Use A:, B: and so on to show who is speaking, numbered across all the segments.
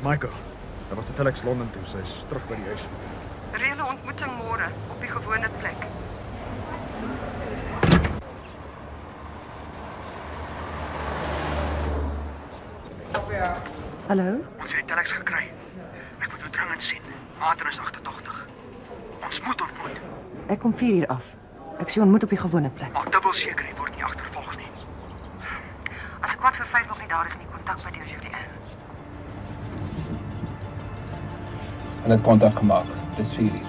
A: Maiko. Daar was 'n telex Londen toe. Sy's terug by die huis.
B: Reële ontmoeting môre op die gewone plek.
C: Hallo?
A: Ons het die telex gekry. Ek moet jou dringend sien. Maarten is agterdogtig. Ons moet ontmoet.
C: Ek kom 4 uur af. Ek sien ontmoet op die gewone plek.
A: Maak dubbel seker jy word nie agtervolg nie.
C: As ek 4:15 nog nie daar is nie, kontak met jou Julianne.
D: En het kontak gemaak. Dis 4 uur.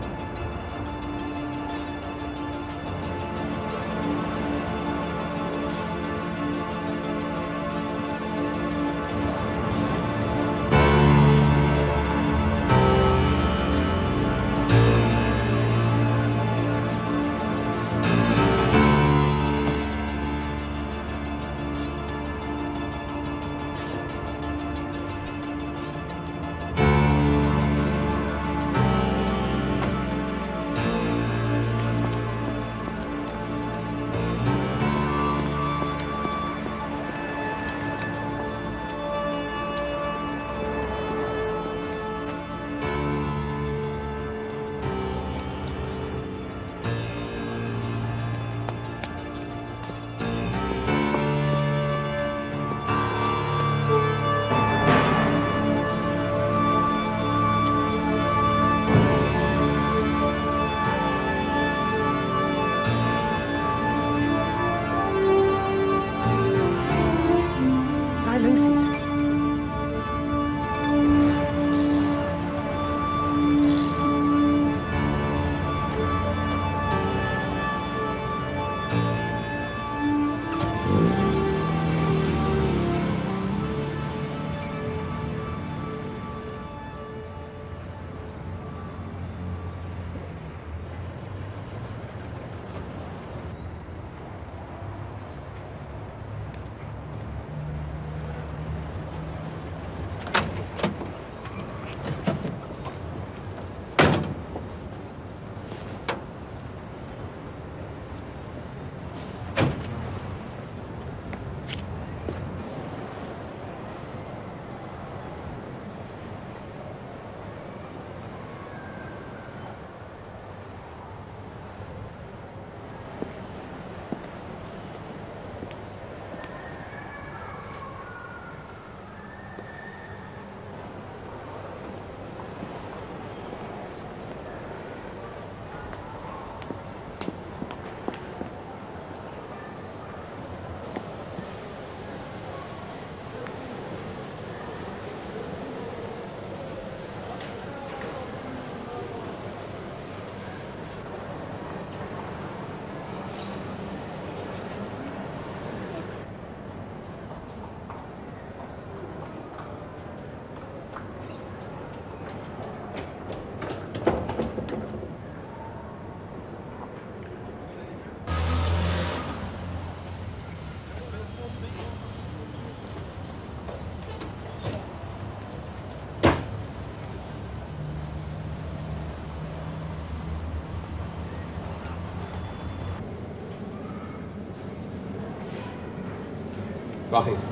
D: Wag hier.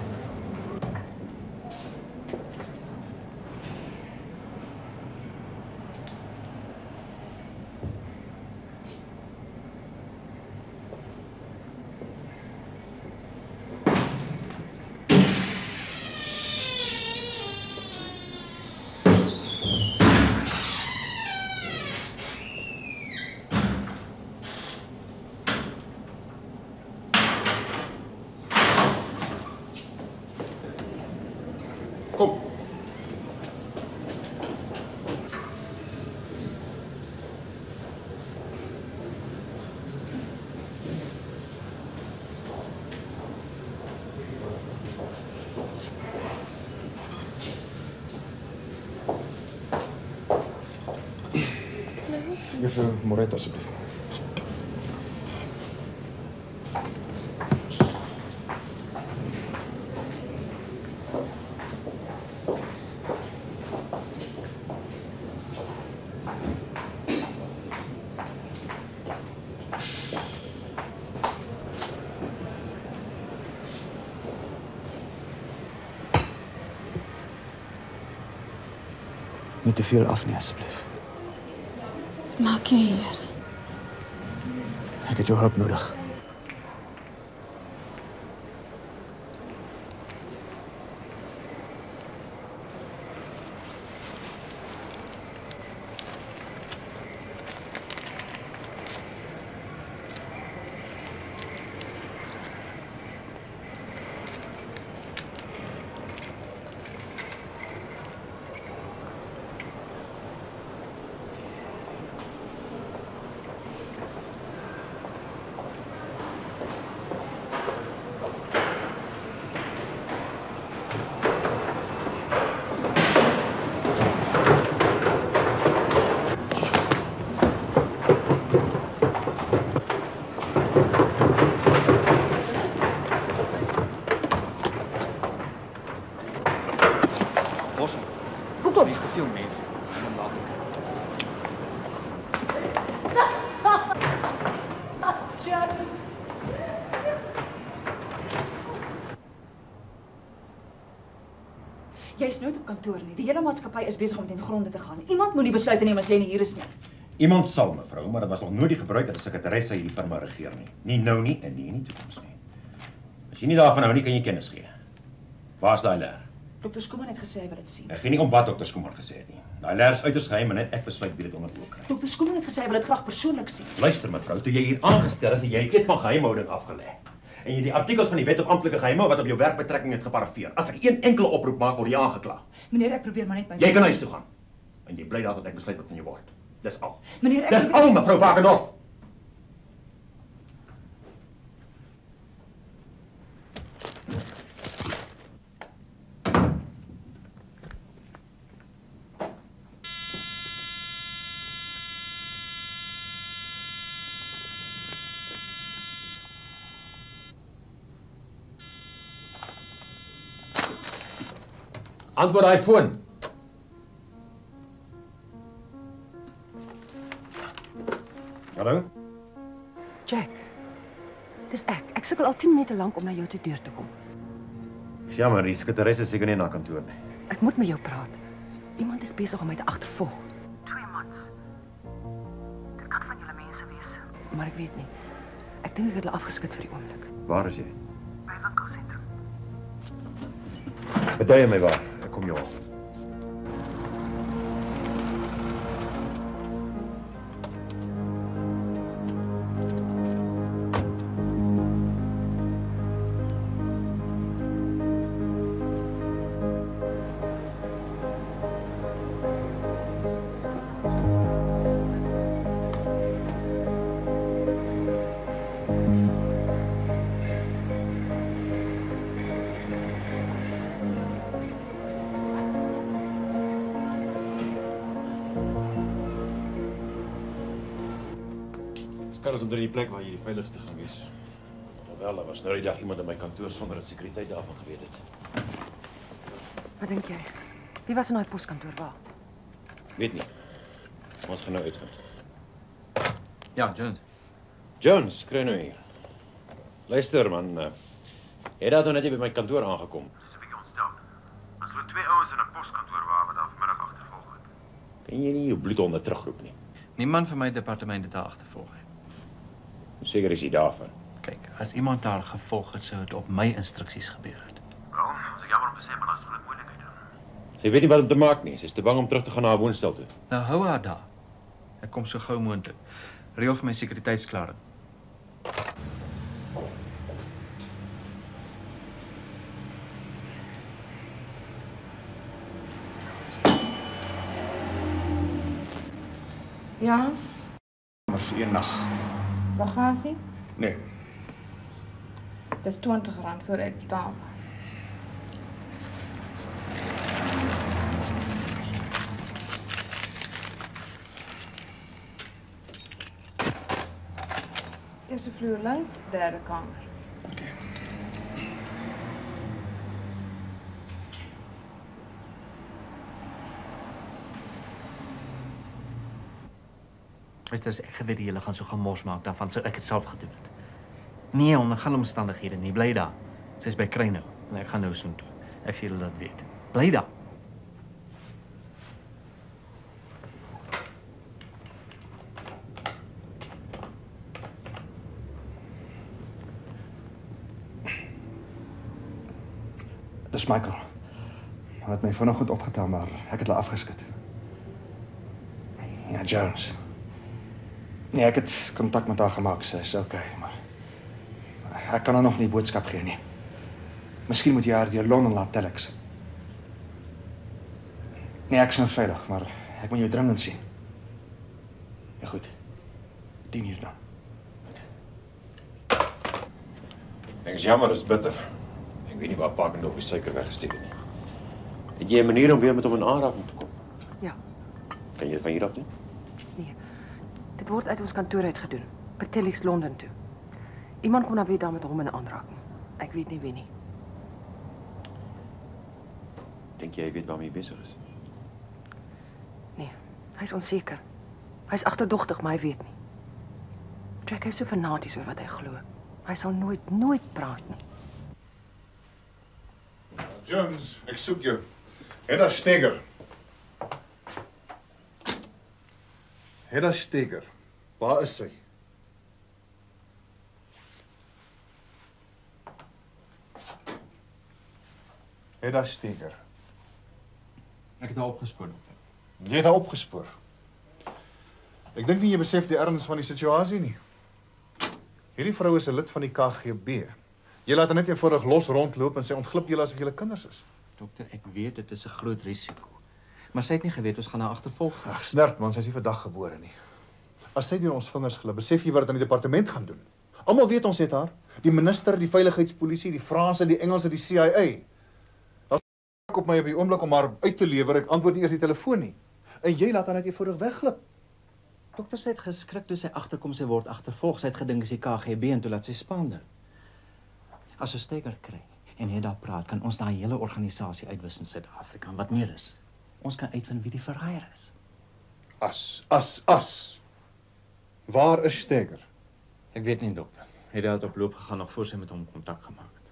D: Kom.
A: Juffrou Moret asseblief.
E: nie te veel af nie, asseblief.
F: Maak jy hier.
E: Ek het jou hulp nodig.
G: Hoekom? Er is te veel mense. Zo'n later.
F: Jy is nooit op kantoor nie. Die hele maatskappy is besig om ten gronde te gaan. Iemand moet die besluite neem as jy nie hier is nie.
H: Iemand sal, mevrou, maar dit was nog nooit die gebruik dat 'n sekretaresse hierdie firma regeer nie. Nie nou nie en nie in die toekoms nie. As jy nie daarvan hou nie, kan jy kennis gee. Waar's daai leer?
F: Dr. Skuman het gesê hy wil dit sien.
H: Ek gee nie om wat Dr. Skuman gesê het nie. Daai leer is uiters geheim en net ek besluit wie dit onder oog kry.
F: Dr. Skuman het gesê hy wil dit graag persoonlik sien.
H: Luister mevrou, toe jy hier aangestel is, het jy 'n eed van geheimhouding afgelê. En jy die artikels van die Wet op Amptelike Geheime wat op jou werkbetrekking het geparafeer. As ek een enkele oproep maak, word jy aangekla.
F: Meneer, ek probeer maar net my...
H: Jy kan huis toe gaan. En jy bly daar tot ek besluit wat van jou word. Dis al.
F: Meneer, ek...
H: Dis al, mevrou Bakendorf. Antwoord daai foon. Hallo?
C: Jack, dis ek. Ek sukkel al 10 minute lank om na jou toe deur te kom.
H: Jammer, die sekretaresse is seker nie na kantoor nie.
C: Ek moet met jou praat. Iemand is besig om my te agtervolg. 2 mans. Dit kan van julle mense wees, maar ek weet nie. Ek dink ek het hulle afgeskit vir die oomblik.
H: Waar is jy?
C: By 'n winkelsentrum.
H: Beduie my waar. Ek kom jou al. Skar is onder die plek waar jy die veiligste gaan wees. Alhoewel, daar was nou die dag iemand in my kantoor sonder dat sekuriteit daarvan geweet het.
C: Wat dink jy? Wie was in daai poskantoor waar?
H: Weet nie. Ons gaan nou uitvind.
G: Ja, Jones.
H: Jones, kry nou hier. Luister man, jy het nou net hier by my kantoor aangekom.
A: Dis 'n bietjie ontstel. Ons loop 2 ouens in 'n poskantoor waar wat daar vanmiddag agtervolg het.
H: Kan jy nie jou bloedhonde terugroep nie?
G: Niemand van my departement het daar agtervolg nie.
H: Seker is jy daarvan.
G: Kyk, as iemand daar gevolg het, sou dit op my instruksies gebeur het.
A: Wel, as ek jammer om te sê, maar daar's groot moeilikheid.
H: Sy weet nie wat om te maak nie. Sy is te bang om terug te gaan na haar woonstel toe.
G: Nou hou haar daar. Ek kom so gou moontlik. Reël vir my sekuriteitsklaring.
F: Ja,
H: Maar vir een nag.
F: bagasie?
H: Nee.
F: Dis R20 voor ek betaal. Eerste vloer links, derde kamer.
H: Okay.
G: As ek geweet die julle gaan so gemors maak, daarvan sou ek dit self gedoen het. Nee, onder geen omstandighede nie. Bly daar. Sy's by Kruino en ek gaan nou soontoe. Ek sê julle dat weet. Bly daar.
I: Dis Michael. Hy het my vanoggend opgetel, maar ek het hulle afgeskit. Ja, Jones. Nee, ek het kontak met haar gemaak, sy is okay, maar ek kan haar nog nie boodskap gee nie. Miskien moet jy haar deur Londen laat telex. Nee, ek is nou veilig, maar ek moet jou dringend sien. Ja goed. 10 uur dan.
H: Ek is jammer, dis bitter. Ek weet nie waar Parkend op die suiker weggesteek het nie. Het jy 'n manier om weer met hom in aanraking te kom?
C: Ja,
H: Kan jy dit van hier af doen?
C: nee. Dit word uit ons kantoor uit gedoen. By Telex Londen toe. Iemand kom dan weer daar met hom in aanraking. Ek weet nie wie nie.
H: Dink jy weet waarmee hy besig is?
C: Nee, hy is onseker. Hy is agterdogtig, maar hy weet nie. Jack is so fanaties oor wat hy glo. Hy sal nooit praat nie.
J: Jones, ek soek jou. Hedda Steger. Hedda Steger. Waar is sy? Hedda Steger.
G: Ek het haar opgespoor, dokter.
J: Jy het haar opgespoor. Ek dink nie jy besef die erns van die situasie nie. Hierdie vrou is 'n lid van die KGB. Jy laat haar net eenvoudig los rondloop en sy ontglip julle asof julle kinders is.
G: Dokter, ek weet dit is 'n groot risiko. Maar sy het nie geweet ons gaan haar agtervolg.
J: Ag, snert man, sy is nie vandag gebore nie. As sy deur ons vingers glip, besef jy wat dit aan die departement gaan doen. Almal weet ons het haar. Die minister, die veiligheidspolisie, die Franse, die Engelse, die CIA. Daar's op my op die oomblik om haar uit te lewer. Ek antwoord nie eers die telefoon nie. En jy laat haar net eenvoudig wegglip.
G: Dokter, sy het geskrik toe sy agterkom sy word agtervolg. Sy het gedink is die KGB en toe laat sy spander. As ons Steger kry en hy daar praat, kan ons daai hele organisasie uitwis in Suid-Afrika. En wat meer is, ons kan uitvind wie die verraaier is.
J: As. Waar is Steger?
G: Ek weet nie, dokter. Hy het op loop gegaan nog voor sy met hom kontak gemaak het.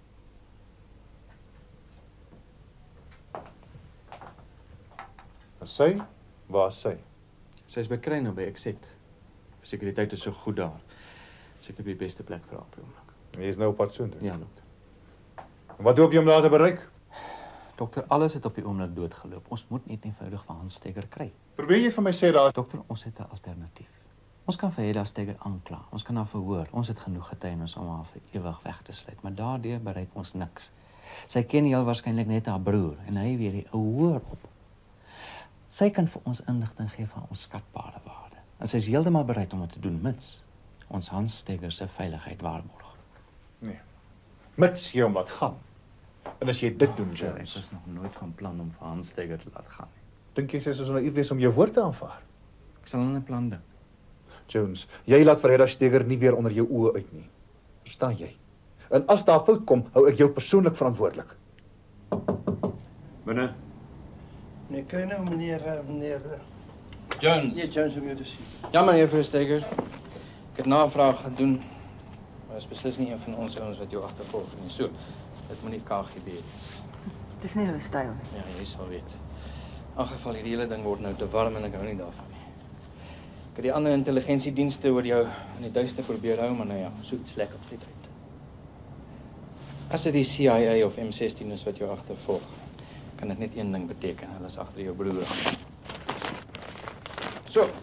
J: En sy? Waar is sy?
G: Sy is by Kruine by Exit. Sekuriteit is so goed daar. Seker die beste plek vir haar op die oomblik.
J: Hy is nou op pad soontoe.
G: Ja, dokter.
J: En wat hoop jy om daar te bereik?
G: Dokter, alles het op die oomblik doodgeloop. Ons moet net eenvoudig vir Hans Steger kry.
J: Probeer jy vir my sê daar...
G: Dokter, ons het 'n alternatief. Ons kan vir Hedda Steger aankla. Ons kan haar verhoor. Ons het genoeg getuienis om haar vir ewig weg te sluit, maar daardeur bereik ons niks. Sy ken heel waarskynlik net haar broer en hy weer die ou hoor op. Sy kan vir ons inligting gee van ons skatbare waarde. En sy is heeltemal bereid om dit te doen mits ons Hans Steger se veiligheid waarborg.
J: Nee. Mits jy om laat gaan. En as jy dit doen, Jones...
G: Ek is nog nooit van plan om vir Hans Steger te laat gaan.
J: Dink jy sy is so naïef wees om jou woord te aanvaar?
G: Ek sal aan 'n plan dink.
J: Jones, jy laat vir Hedda Steger nie weer onder jou oë uit nie. Verstaan jy? En as daar fout kom, hou ek jou persoonlik verantwoordelik.
H: Binne.
K: Nee, kry nou meneer
L: Jones.
K: Nee, Jones om jou te sien.
L: Ja, meneer Versteiger. Ek het navraag gedoen, maar is beslis nie een van ons ouens wat jou agtervolg nie. So, dit moet nie KGB wees.
C: Dis nie hulle styl nie.
L: Ja, jy sal weet. In elk geval, hierdie hele ding word nou te warm en ek hou nie daarvan nie. Ek het die ander intelligensiedienste oor jou in die duister probeer hou, maar nou ja, so iets lek op die uit. As dit die CIA of M16 is wat jou agtervolg, kan dit net een ding beteken. Hulle is agter jou broer aan. So.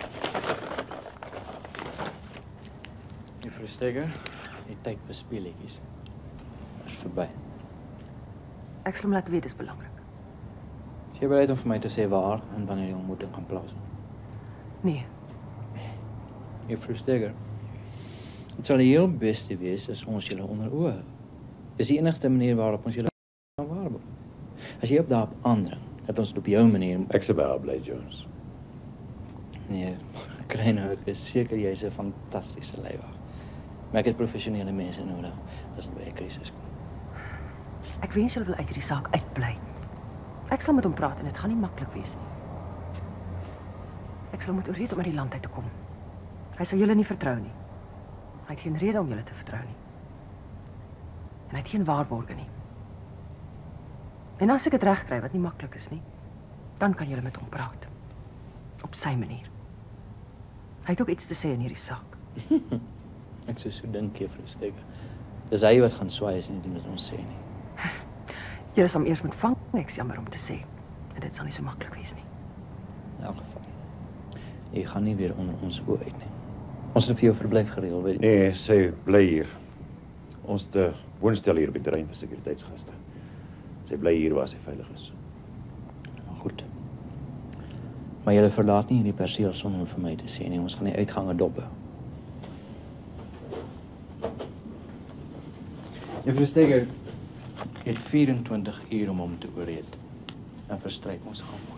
L: Juffrou Steger, die tyd vir speletjies is verby.
C: Ek sal hom laat weet, dis belangrik.
L: Is jy bereid om vir my te sê waar en wanneer die ontmoeting gaan plaasvind?
C: Nee.
L: Juffrou Steger, het sal die heel beste wees as ons julle onder oë hou. Dis die enigste manier waarop ons julle kan waarborg. As jy op daarop aandring, dat ons dit op jou manier...
H: Ek se baie bly, Jones.
L: Nee, kry nou, ek is seker jy's 'n fantastiese leiwag. Maar ek het professionele mense nodig as dit by 'n krisis kom.
C: Ek wens julle wil uit hierdie saak uitbly. Ek sal met hom praat en dit gaan nie maklik wees nie. Ek sal moet oorreed om uit die land uit te kom. Hy sal julle nie vertrou nie. Hy het geen rede om julle te vertrou nie. En hy het geen waarborge nie. En as ek dit reg kry, wat nie maklik is nie, dan kan julle met hom praat. Op sy manier. Hy het ook iets te sê in hierdie saak.
L: Ek sou so dink, Juffrou Steger. Dis hy wat gaan swaai as nie doen wat ons sê nie.
C: Julle sal hom eers moet vang, ek's jammer om te sê. En dit sal nie so maklik wees nie.
G: In elk geval. Jy gaan nie weer onder ons oë uit nie. Ons het vir jou verblyf gereël, weet jy?
H: Nee, sy bly hier. Ons het 'n woonstel hier by die terrein vir sekuriteitsgaste. Sy bly hier waar sy veilig is.
G: Goed. Maar julle verlaat nie hierdie perseel sonder om vir my te sê nie. Ons gaan die uitgange dophou. Juffrou Steger het 24 uur om hom te oorreed. En verstryk ons aanbod.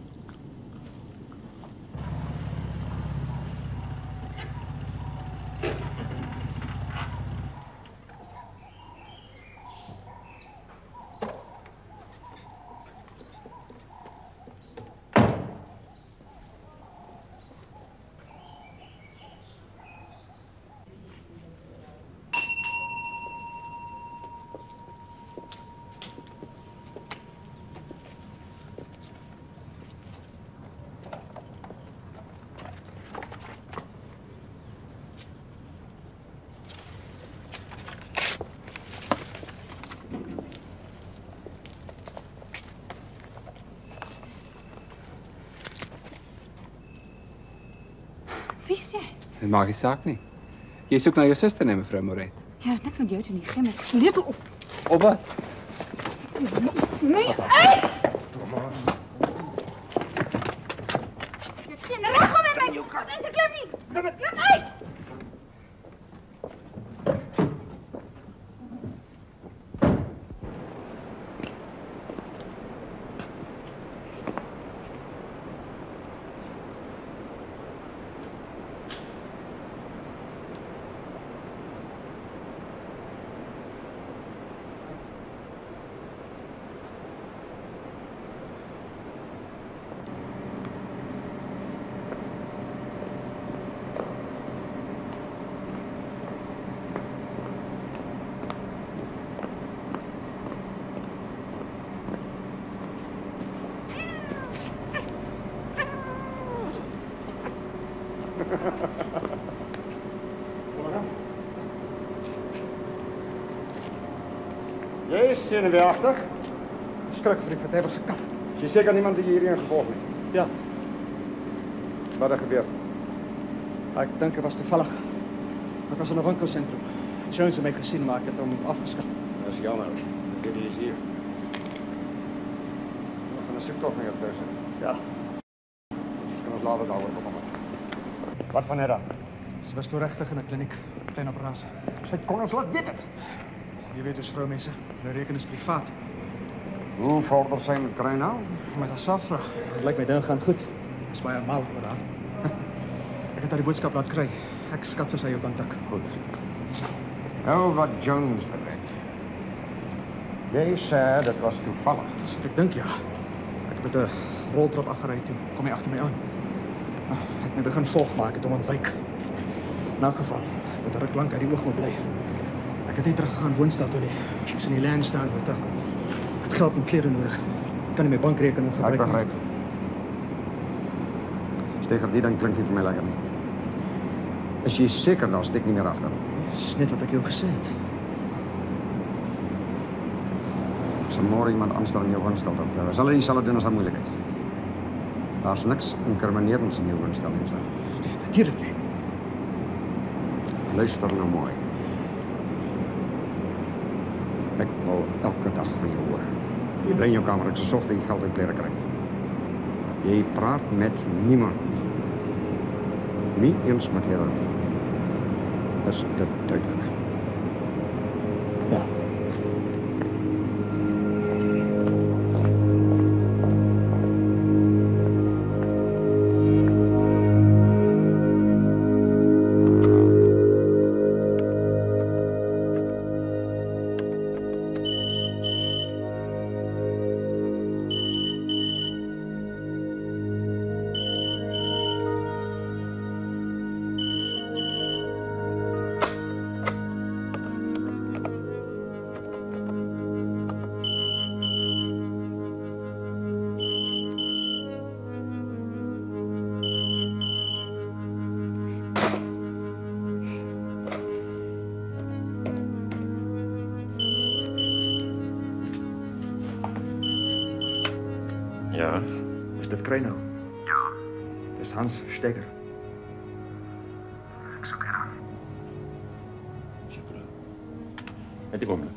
M: Wie is jy?
N: Dit maak nie saak nie. Jy soek na jou suster, nee, mevrou Moret.
M: Ja, dit niks met jou te nie. Gee my sleutel op.
N: Op wat?
M: My uit! Jy het geen reg om met my te klim nie. Klim uit!
O: Jy is senuweeagtig.
I: Skrik vir die verderfse kat.
O: Is jy seker niemand die hierheen gevolg het?
I: Ja.
O: Wat het gebeur?
I: Ek dink dit was toevallig. Ek was in 'n winkelsentrum. Jones het my gesien, maar ek het hom afgeskud.
O: Dis jammer. Ek weet hy is hier. We gaan 'n soektog na jou tuis hê.
I: Ja.
O: Ons kan ons later daaroor bekom. Wat van Hedda?
I: Sy was toe regtig in 'n kliniek. Klein operasie.
O: Sy kon ons laat weet het.
I: Jy weet hoe vroumense, hulle reken is privaat.
O: Hoe vorder sy met kry nou?
I: Met haar Safra. Dit lyk my ding gaan goed. Dis baie mal oor haar. Ek het haar die boodskap laat kry. Ek skat sy jou kontak.
O: Goed. Nou wat Jones betref. Jy sê dit was toevallig.
I: Dis wat ek dink, ja. Ek het met 'n roltrap afgery toe. Kom hy agter my aan. Ek het my begin volg, maar ek het hom ontwyk. In elk geval, ek het ruk lank uit die oog moet bly. Ek het net teruggegaan woonstel toe nie. Ek is in die land staan met 'n ek het geld en klere nodig. Ek kan nie my bankrekening gebruik
O: nie. Ek begryp. Steger, die ding klink nie vir my lekker nie. Is jy seker daar steek nie meer agter?
I: Dis net wat ek jou gesê het.
O: As môre iemand aanstel in jou woonstel, dan sal hy dieselfde doen as haar moeilikheid. Daar's niks inkriminerends in jou woonstel nie, staan.
I: Natuurlik nie.
O: Luister nou mooi. Ek wil elke dag van jou hoor. Jy bly in jou kamer, ek sal sorg dat jy geld en klere kry. Jy praat met niemand. Nie eens met Hedda nie. Is dit duidelik?
I: Ja. kry nou?
A: Ja.
I: Dis Hans Steger.
A: Ek soek hier aan.
H: Net 'n oomblik.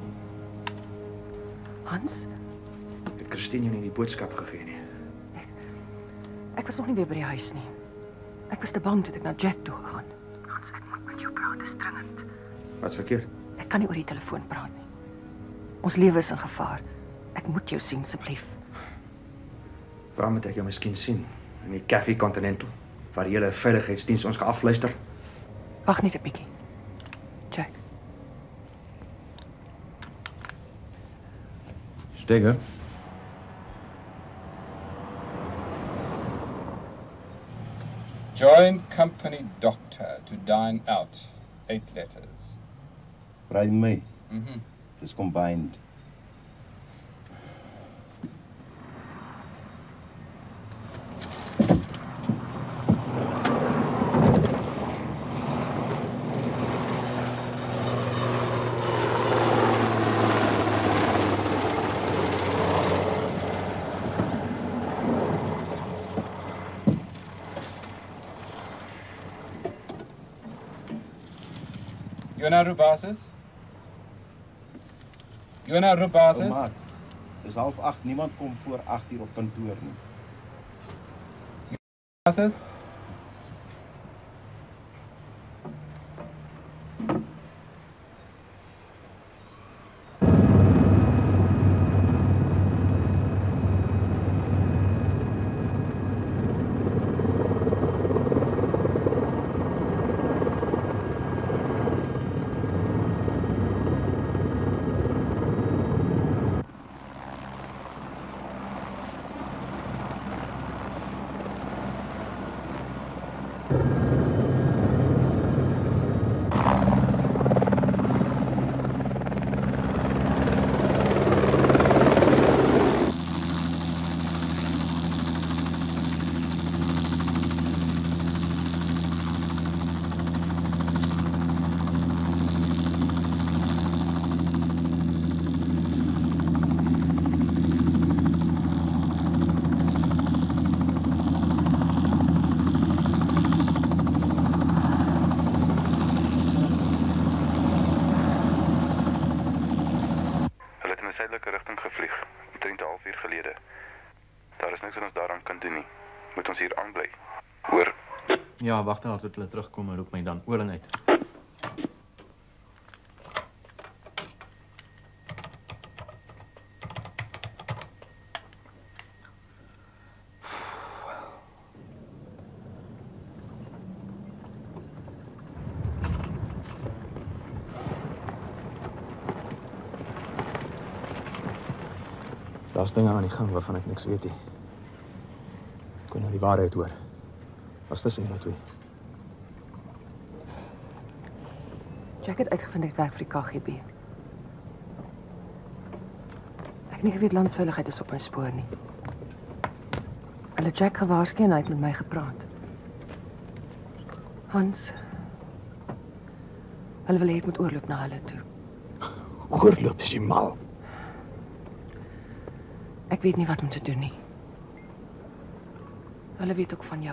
C: Hans,
I: Het Christine jou nie die boodskap gegee nie.
C: ek was nog nie weer by die huis nie. Ek was te bang toe ek na Jack toe gegaan. Hans, ek moet met jou praat, dit is dringend.
I: Wat's verkeerd?
C: Ek kan nie oor die telefoon praat nie. Ons lewe is in gevaar. Ek moet jou sien, asseblief.
I: Waar moet ek jou miskien sien? In die Café Continental, waar die hele veiligheidsdiens ons geafluister.
C: Wag net 'n bietjie. Jack.
H: Steger.
N: Joint company doctor to dine out. 8 letters.
H: Right me.
N: Mhm.
H: Dis combined.
N: Jona Rubasis? Jona Rubasis?
H: Maat, dis 7:30. Niemand kom voor 8:00 op kantoor nie.
N: Rubasis?
P: suidelike rigting gevlieg, omtrent 'n halfuur gelede. Daar is niks wat ons daaraan kan doen nie. Moet ons hier aanbly. Hoor.
G: Ja, wag net tot hulle terugkom en roep my dan oorling uit.
I: Daar's dinge aan die gang waarvan ek niks weet nie. Ek kon nou die waarheid hoor. Was tussen julle twee?
C: Jack het uitgevind ek werk vir die KGB. Ek het nie geweet landsveiligheid is op my spoor nie. Hulle Jack gewaarsku en hy het met my gepraat. Hans, hulle wil hê ek moet oorloop na hulle toe.
I: Oorloop, is jy mal?
C: Ek weet nie wat om te doen nie. Hulle weet ook van jou.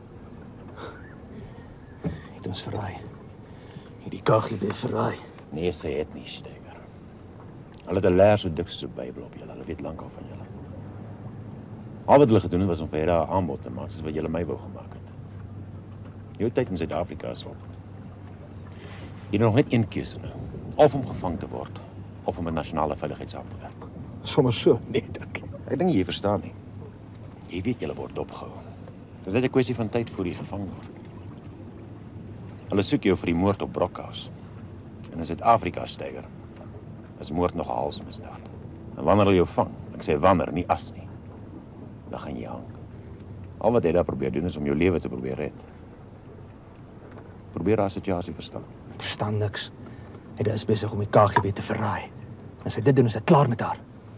I: Het ons verraai. Het die KGB verraai.
H: Nee, sy het nie, Steger. Hulle het 'n leer so dik soos 'n Bybel op julle. Hulle weet lankal van julle. Al wat hulle gedoen het was om vir julle 'n aanbod te maak, soos wat julle my wou gemaak het. Jou tyd in Suid-Afrika is op. Jy het nog net een keuse nou. Of om gevang te word, of om 'n nasionale veiligheidsaf te werk.
I: Sommer so? Nee, dankie.
H: Ek dink jy verstaan nie. Jy weet julle word opgehou. Dit is net 'n kwessie van tyd voor jy gevang word. Hulle soek jou vir die moord op Brockhaus. En in Suid-Afrika, Steger, is moord nog 'n halsmisdaad. En wanneer hulle jou vang, ek sê wanneer, nie as nie, dan gaan jy hang. Al wat jy daar probeer doen is om jou lewe te probeer red. Probeer haar situasie verstaan.
I: Ek verstaan niks. Hy is besig om die KGB te verraai. As hy dit doen, is ek klaar met haar.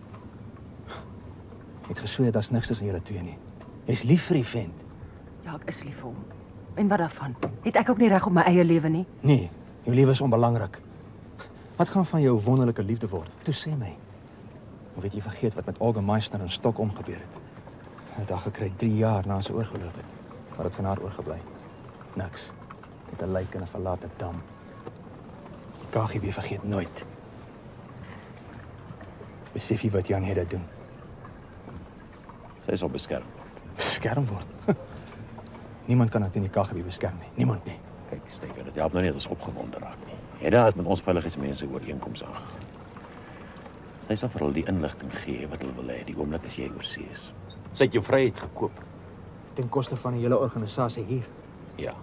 I: Hy het gesweer daar's niks tussen julle twee nie. Jy's lief vir die vent.
C: Ja, ek is lief vir hom. En wat daarvan? Het ek ook nie reg op my eie lewe nie?
I: Nee, jou lewe is onbelangrik. Wat gaan van jou wonderlike liefde word? Toe sê my. Of weet jy vergeet wat met Olga Meissner in Stockholm gebeur het? 'n dag gekry 3 jaar na sy oorgeloop het. Wat het van haar oorgebly? Niks. Net 'n lijk in 'n verlate dam. Die KGB vergeet nooit. Besef jy wat Jan Hedda doen?
H: Sy sal beskerm.
I: Beskerm word? Niemand kan dit in die KGB beskerm nie. Niemand nie.
H: Kyk, Steiger, dit help nou nie dat ons opgewonde raak nie. Hedda het met ons veiligheidsmense ooreenkoms aangegaan. Sy sal vir hulle die inligting gee wat hulle wil hê die oomblik as jy oorsee is. Sy het jou vryheid gekoop.
I: Ten koste van 'n hele organisasie hier.
H: Ja.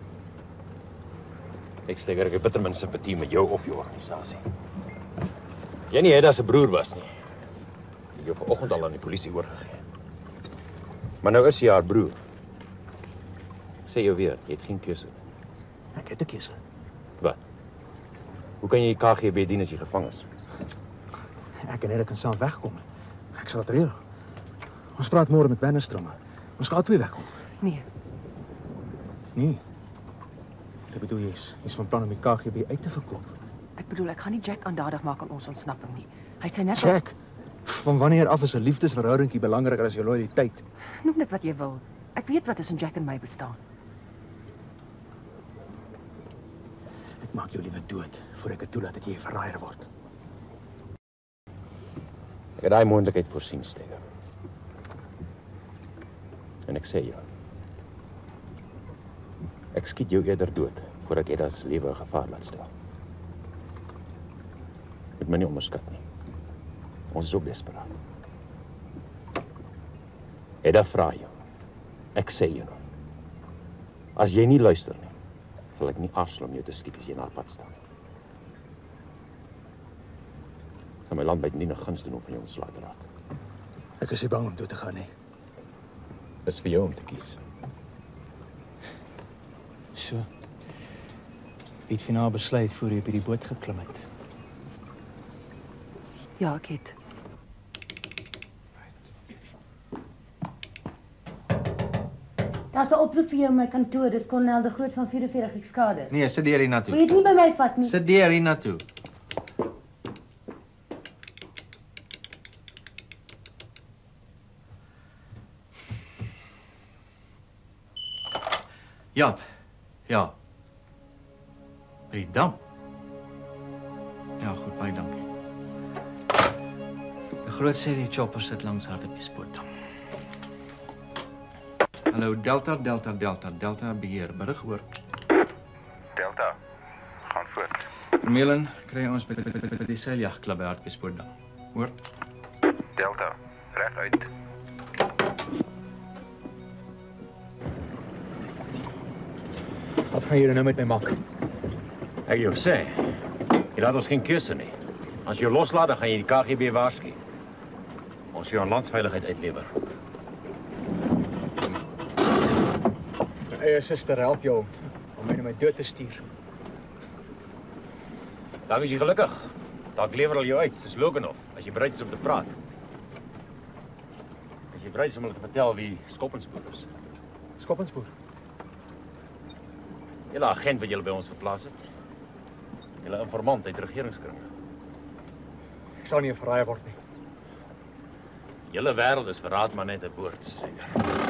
H: Ek Steiger, ek het bitter min simpatie met jou of jou organisasie. Jy nie Hedda se broer was nie. Jy jou vanoggend al aan die polisie oorgegee. Maar nou is jy haar broer. Sê jou weer, jy het geen keuse.
I: Ek het 'n keuse.
H: Wat? Hoe kan jy die KGB dien as jy gevang is?
I: Ek en Hedda kan saam wegkom. Ek sal dit reël. Ons praat môre met Wennerstrome. Ons gaan albei wegkom.
C: Nee.
I: Nee. Ek bedoel jy's van plan om die KGB uit te verkoop.
C: Ek bedoel, ek gaan nie Jack aandadig maak aan ons ontsnapping nie. Hy sê net
I: Jack. Van wanneer af is 'n liefdesverhoudingkie belangriker as jou loyaliteit?
C: Noem dit wat jy wil. Ek weet wat tussen Jack en my bestaan.
I: Ek maak jou liewe dood voor ek dit toelaat dat jy 'n verraaier word.
H: Ek het daai moontlikheid voorsien, Steiger. En ek sê jou. Ek skiet jou eerder dood voordat jy Hedda se lewe in gevaar laat stel. Moet my nie onderskat nie. Ons is ook desperaat. Hedda vra jou. Ek sê jou. As jy nie luister nie, sal ek nie aarzel om jou te skiet as jy na haar pad staan. Sal my land buitendien 'n guns doen om van jou ontslae te raak.
I: Ek is nie bang om dood te gaan nie.
H: Dis vir jou om te kies.
I: So. Jy het finaal besluit voor jy op hierdie boot geklim het.
C: Ja, ek het.
Q: Daar's 'n oproep vir jou in my kantoor. Dis Kolonel de Groot van 44 Ekskade.
G: Nee, sit deur hiernatoe.
Q: Wil jy dit nie by my vat nie?
G: Sit deur hiernatoe. Ja. Ja. By die dam. Ja, goed, baie dankie. Die groot sê die chopper sit langs Hartbeespoortdam. Hallo, Delta beheer, berig oor.
P: Delta, gaan voort.
G: Vermeulen, kry ons by die seiljagklub by Hartbeespoortdam. Hoor?
P: Delta, reg uit.
I: Wat gaan jy nou met my maak?
H: Ek jou sê, jy laat ons geen keuse nie. As jy loslaat, dan gaan jy die KGB waarsku. Ons jou aan landsveiligheid uitlewer.
I: My eie suster help jou om my na my dood te stuur.
H: Dan is jy gelukkig. Dalk lewer hulle jou uit, soos Loganov, as jy bereid is om te praat. As jy bereid is om hulle te vertel wie Skoppenspoor is.
I: Skoppenspoor?
H: Julle agent wat julle by ons geplaas het. Julle informant uit regeringskringe.
I: Ek sal nie 'n verraaier word nie.
H: Julle wêreld is verraad maar net 'n woord, seker.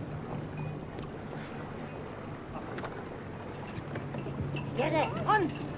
M: Hans!